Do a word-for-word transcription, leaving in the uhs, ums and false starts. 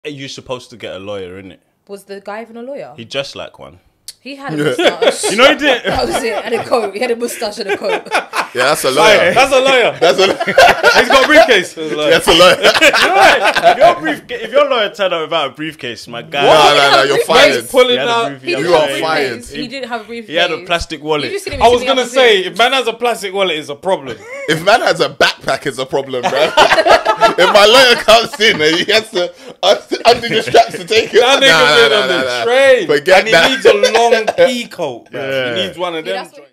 You're supposed to get a lawyer, innit? Was the guy even a lawyer? He dressed like one. He had a moustache. You know he did. That was it. And a coat. He had a moustache and a coat. Yeah, that's a lawyer. That's a lawyer. That's a He's got a briefcase. That's a lawyer. if, your brief, if your lawyer turned up without a briefcase, my guy. No, no, no, you're He's fired. Pulling He had a out. brief- He yeah, didn't You have are a fired. briefcase. He didn't have a briefcase. He had a plastic wallet. You just seen him I was sitting gonna up and say, saying- if man has a plastic wallet, it's a problem. If man has a backpack, it's a problem, bro. If my lawyer comes in and he has to un- undo the straps to take it, That nah, nigga's nah, in nah, on nah, the nah. train, Forget and he that. needs a long pea coat. Man. Yeah. He needs one of Yeah, them. that's what-